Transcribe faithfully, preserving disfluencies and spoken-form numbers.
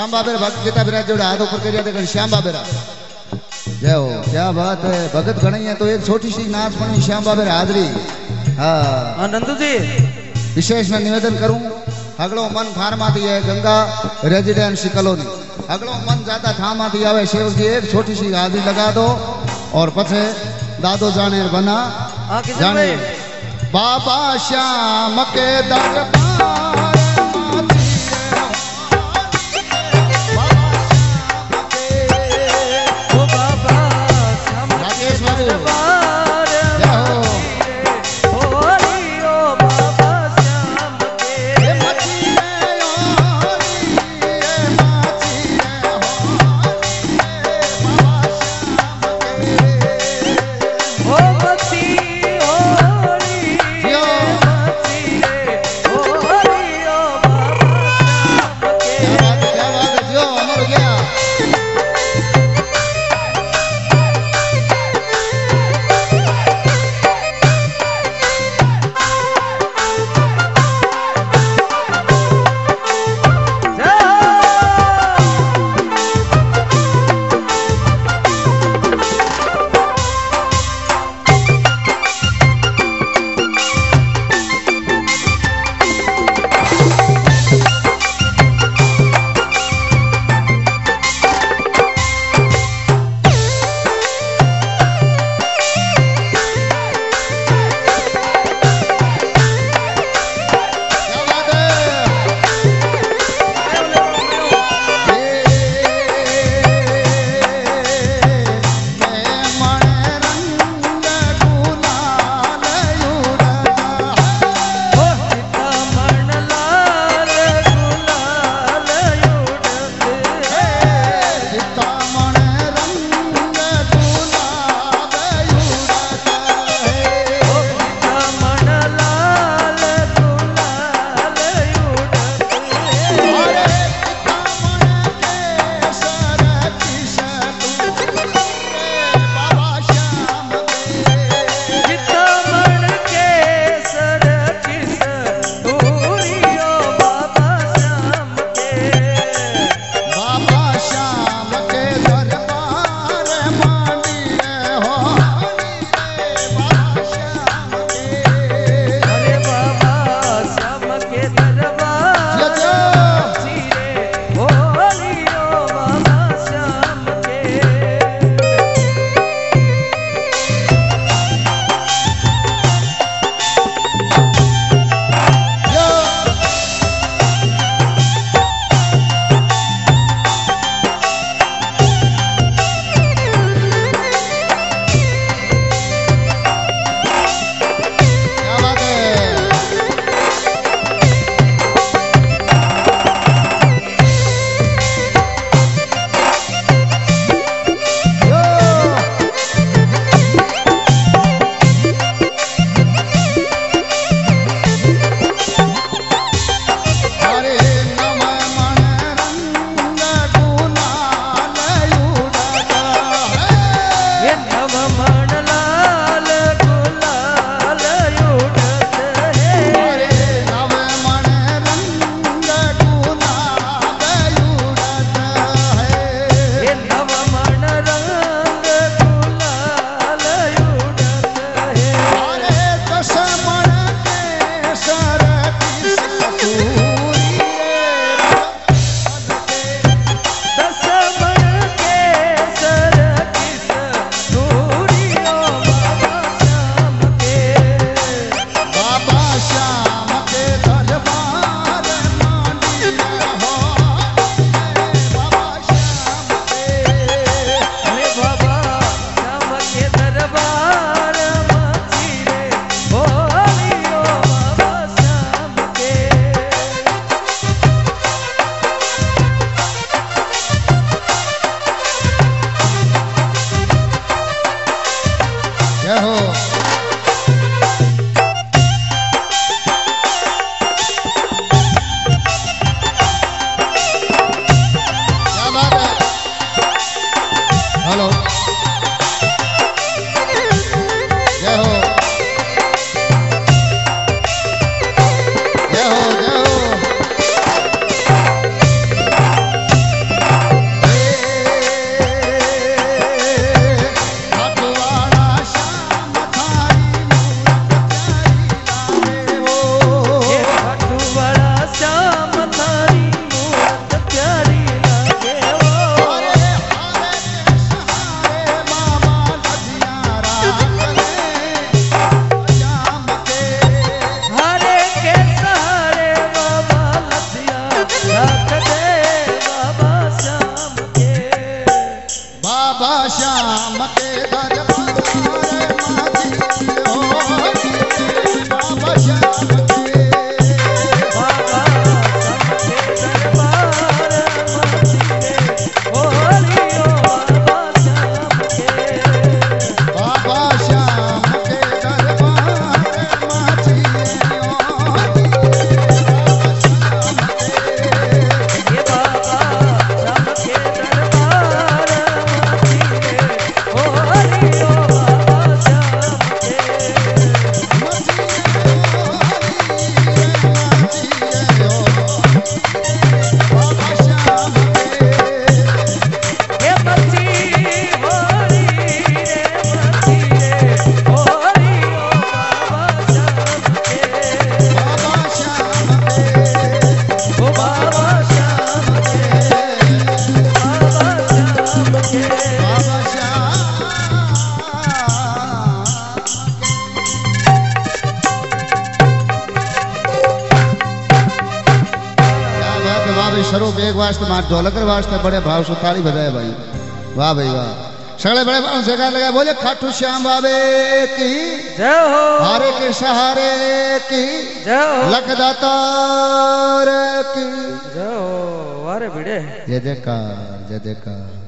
श्याम बाबेरा भक्त गीता विराज जोड़ा हाथ ऊपर करिया देखो श्याम बाबेरा जय हो। क्या बात है, भगत गणी है तो एक छोटी सी नाच बनी श्याम बाबेरा हाजरी। हाँ नंदू जी विशेष में निवेदन करूं, अगलो मन फार्माती है गंगा रेजिडेंसी कॉलोनी, अगलो मन ज्यादा ठामाती आवे शेव जी एक छोटी सी हाजरी लगा दो और पछे दादो जाने बना जाने बाबा श्याम के दरबार श्याम थारी मूरत प्यारी लागे वो हरे हरे सहारे बाबा लधिया राखले श्याम के हरे के सहारे बाबा लधिया राख दे बाबा श्याम के बाबा श्याम के दरबार माची हो बाबा श्याम के बाबा श्याम के दरबार माची रे होलियो बाबा श्याम के बाबा श्याम के दरबार माची हो ये बाबा श्याम के दरबार माची रे होलियो बाबा श्याम के ये मची होली रे मची रे होलियो बाबा श्याम के ओ बाबा श्याम के बाबा श्याम के स्वरूप एक वास्ते मार ढोलकर वास्ते बड़े भाव से ताली बजाए भाई वाह भाई वाह सगले बड़े भाव से गा लगा बोले खाटू श्याम बाबे की जय हो हारे के सहारे की जय हो लखदातार की जय हो वारे भिड़े जय जयकार जय जयकार।